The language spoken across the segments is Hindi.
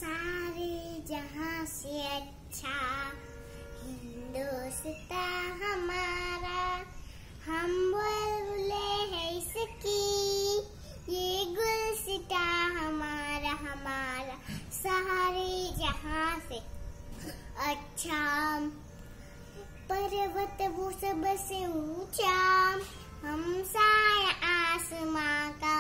सारे जहां से अच्छा हिंदुस्तान हमारा, हम बुलबुले हैं इसकी, ये गुलसिता हमारा हमारा सारे जहां से अच्छा। पर्वत वो सबसे ऊंचा, हम साया आसमां का,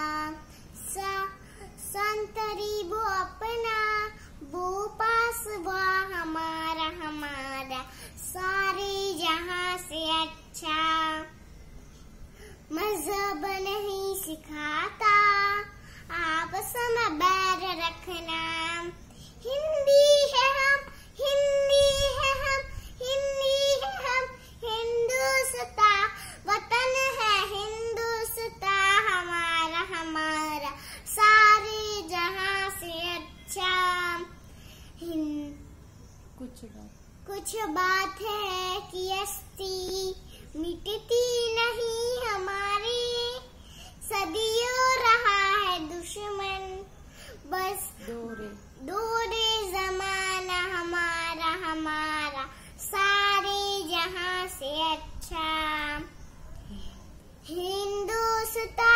संतरी वो अपना, वो पास वो हमारा हमारा सारे जहां से अच्छा। मजहब नहीं सिखाता आपस में बैर रखना, हिंदी है हम, हिंदी है हम, हिंदी है हम, हिंदुस्तान वतन है, हिंदुस्तान हमारा हमारा सारे जहां से अच्छा। कुछ बात है कि अस्ती मिटती नहीं हमारी, सदियों रहा है दुश्मन, बस दूरे जमाना हमारा हमारा सारे जहां से अच्छा। हिंदुस्तान